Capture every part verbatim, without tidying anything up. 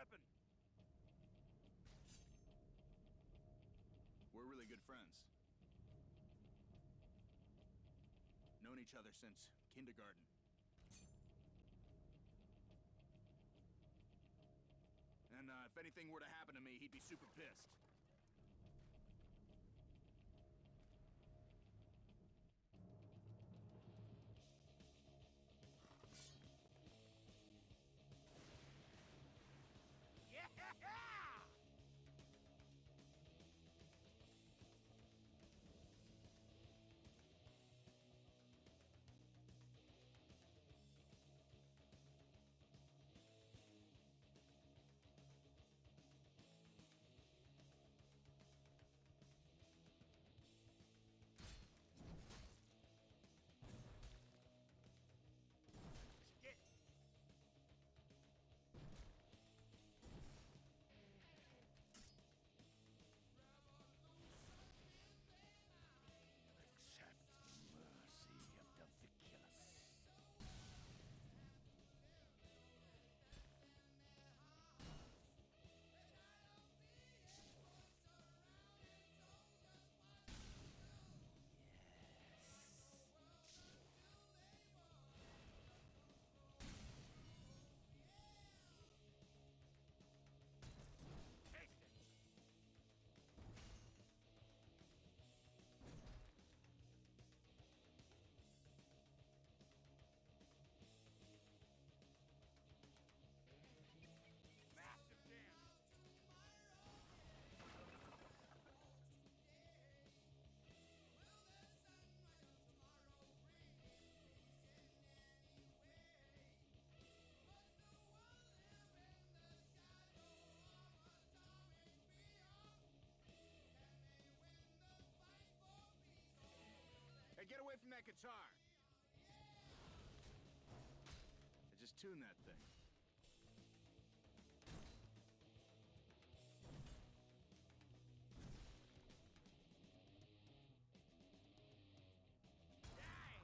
happened? We're really good friends. Known each other since kindergarten. And uh, if anything were to happen to me, he'd be super pissed. Yeah! Get. Accept the mercy of the viculous. Taste it. Massive damage. Hey, get away from that guitar! I just tuned that thing. Die!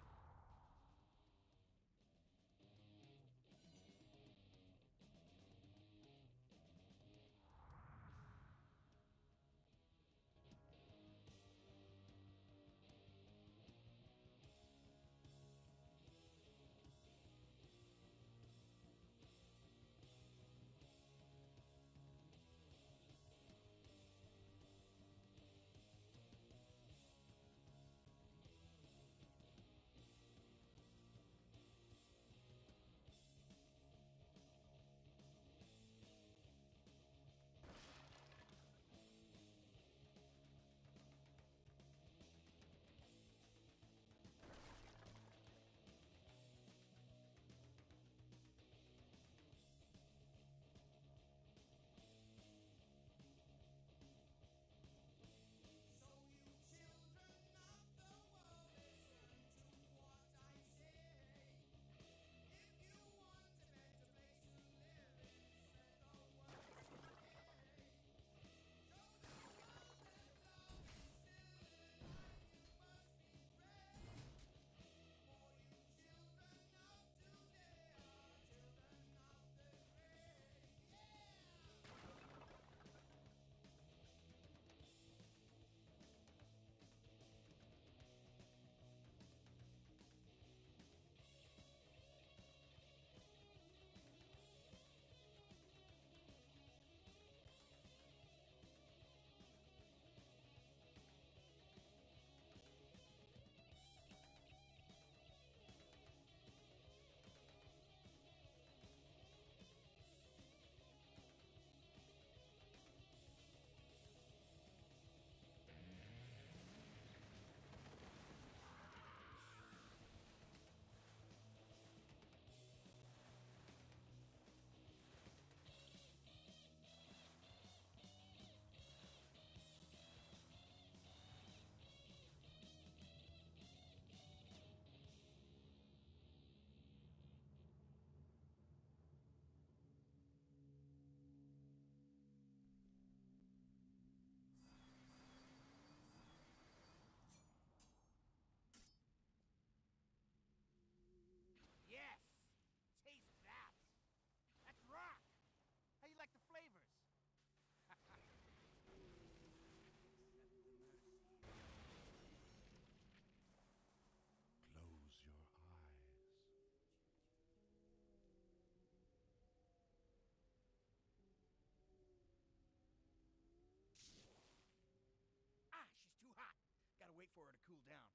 for her to cool down.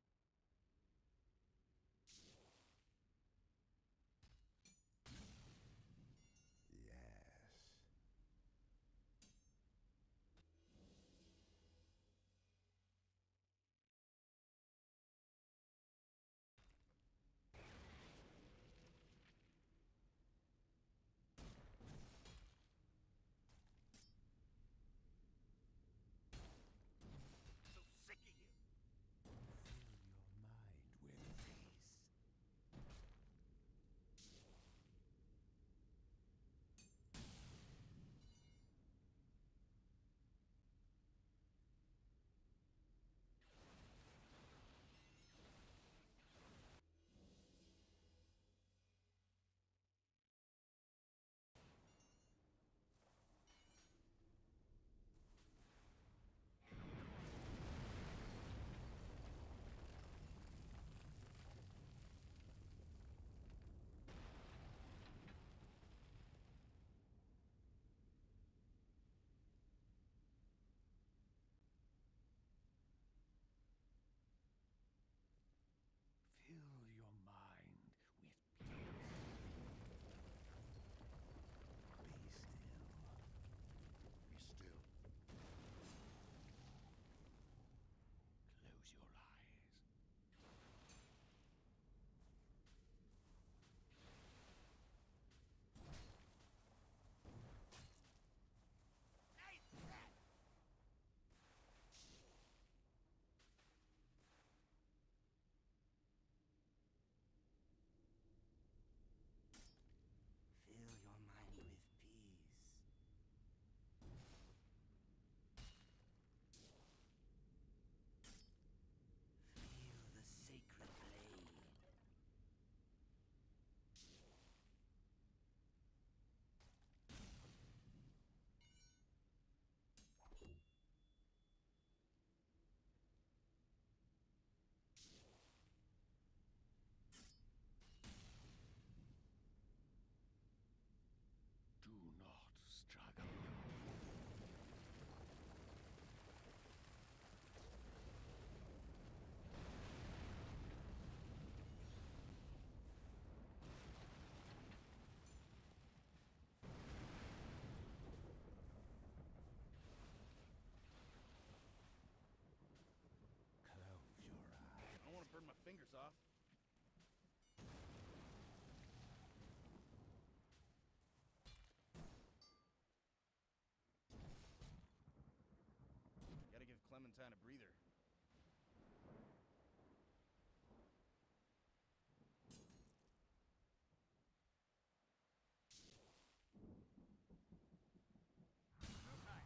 Yes. So sick of you. Fill your mind with peace. Fill your mind with peace. Be still. Be still. Close your eyes. Hey, Dad! Fill your mind with peace. Feel the sacred blade. Do not struggle. Close your eyes. I don't want to burn my fingers off. Gotta give Clementine a breather. No time.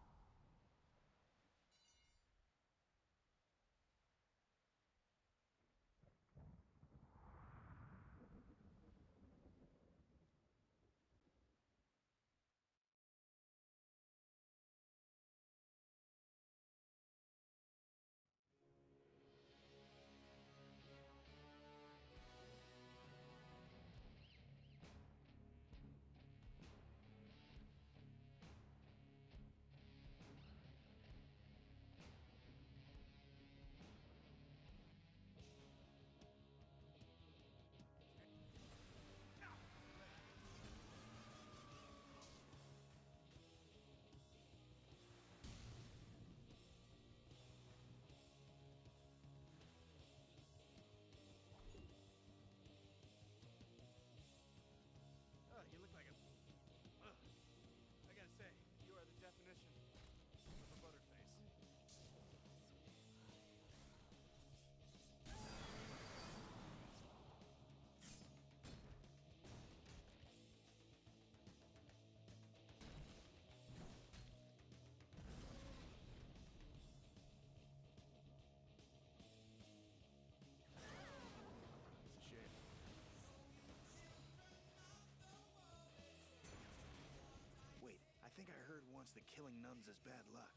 Oh, you look like a... Ugh. I gotta say, you are the definition of a butterface. It's a shame. Wait, I think I heard once that killing nuns is bad luck.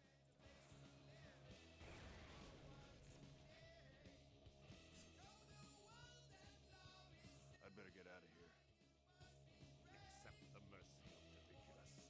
I'd better get out of here. Accept the mercy of the ridiculous.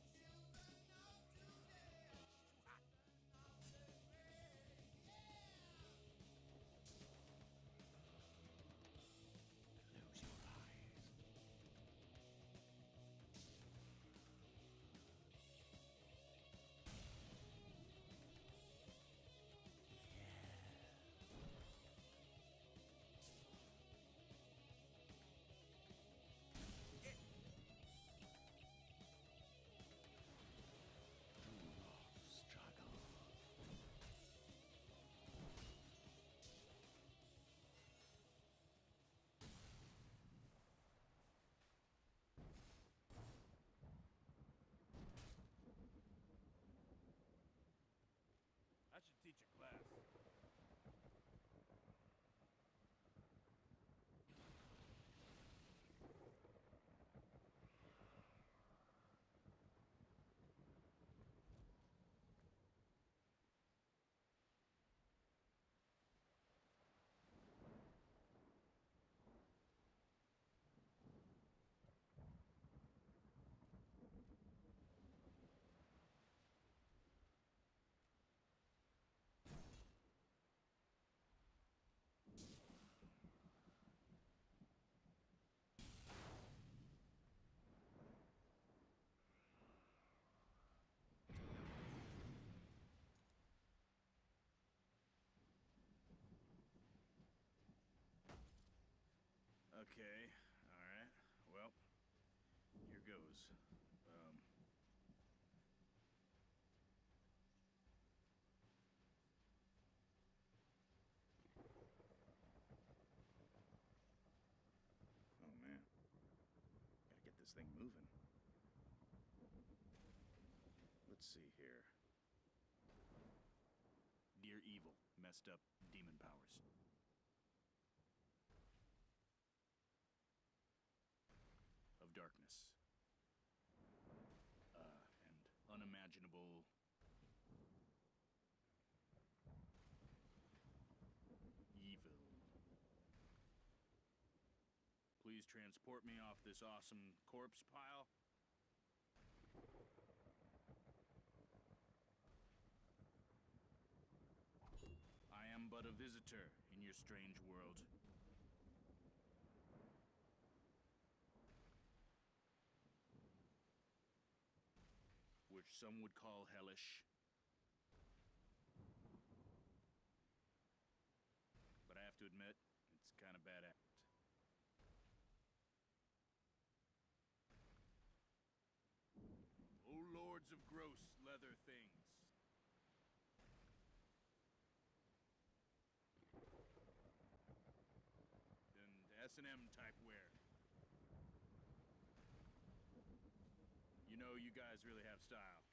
Okay, alright. Well, here goes. Um... Oh, man. Gotta get this thing moving. Let's see here. Dear evil, messed up demon powers. Of darkness. Uh, and unimaginable... evil. Please transport me off this awesome corpse pile. I am but a visitor in your strange world. Which some would call hellish. But I have to admit, it's kind of bad act. Oh, lords of gross leather things. And S and M type wear. You know, you guys really have style.